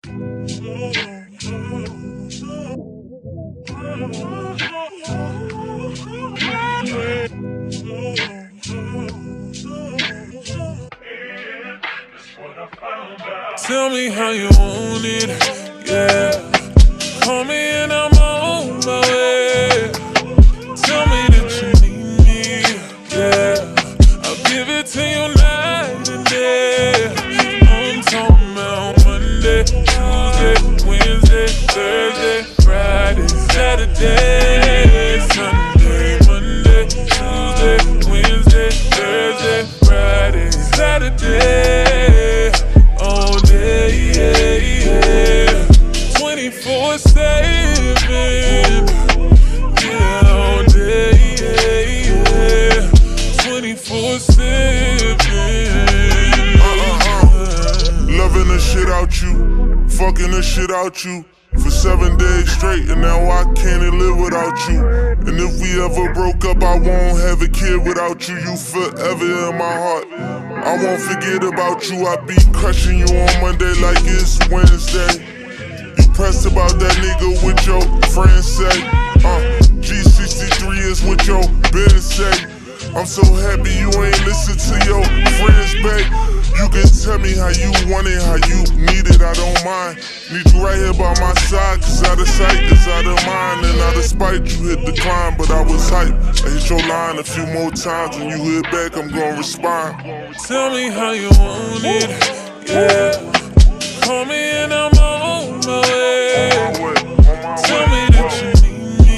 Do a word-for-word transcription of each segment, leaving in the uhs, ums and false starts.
Tell me how you want it, yeah. Call me and I'm on my way. Tell me that you need me, yeah. I'll give it to you night and day. I'm talking about Monday, Tuesday, Wednesday, Thursday, Friday, Saturday, Sunday, Monday, Tuesday, Wednesday, Thursday, Friday, Saturday, all day, yeah, yeah. twenty-four seven, yeah, all day, yeah, yeah. twenty-four seven. Loving the shit out you, fucking the shit out you for seven days straight, and now I can't live without you. And if we ever broke up, I won't have a kid without you. You forever in my heart. I won't forget about you. I be crushing you on Monday like it's Wednesday. You pressed about that nigga with your friends say. Uh, G sixty-three is what your Ben say. I'm so happy you ain't listen to your friends, babe. You can tell me how you want it, how you need it, I don't mind. Need you right here by my side, cause out of sight is out of mind. And out of spite, you hit decline, but I was hyped. I hit your line a few more times, when you hit back, I'm gonna respond. Tell me how you want it, yeah. Call me and I'm on my way. Tell me that you need me,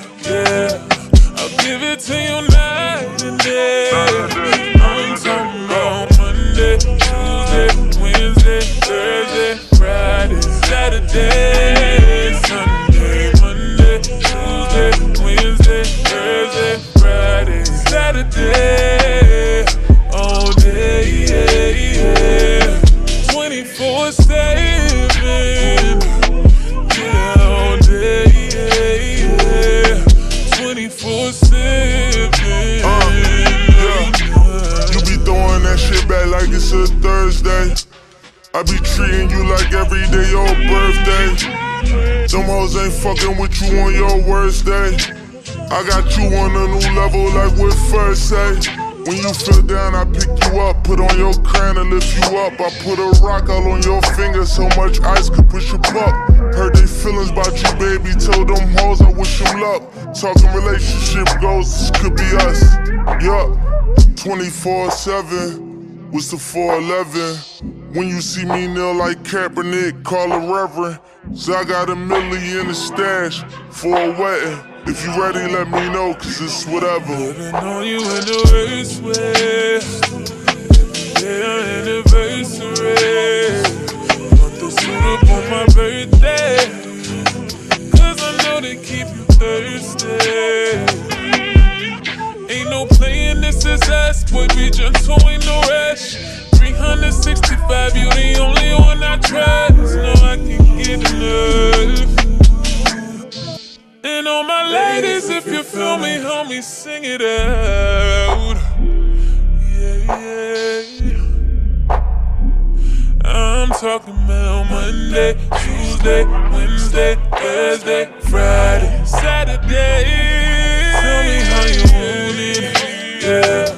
yeah. I'll give it to you night and day. I'm talking about Monday, Tuesday, Wednesday, Thursday, Friday, Saturday, Sunday, Monday, Tuesday, Wednesday, Thursday, Friday, Saturday, all day, yeah, yeah. twenty-four seven, yeah, all day, yeah, yeah. twenty-four seven. Uh, yeah. You be throwing that shit back like it's a Thursday. I be treating you like every day your birthday. Them hoes ain't fucking with you on your worst day. I got you on a new level like what first say. When you feel down, I pick you up, put on your crown and lift you up. I put a rock all on your finger, so much ice could push you up. Heard they feelings about you, baby, told them hoes I wish them luck. Talking relationship goals, this could be us. Yup, twenty-four seven, what's the four eleven? When you see me kneel like Kaepernick, call a reverend. So I got a million in the stash for a wedding. If you ready, let me know, cause it's whatever. Living on you in the worst way. Yeah, our anniversary. Want the suit up on my birthday, cause I know they keep you thirsty. Ain't no playing, this is us. Boy, be gentle, ain't no rush. three hundred sixty-five, you the only one I trust. No, I can't get enough. And all my ladies, if you feel me, help me sing it out. Yeah, yeah. I'm talking about Monday, Tuesday, Wednesday, Thursday, Friday, Saturday. Tell me how you want it, yeah.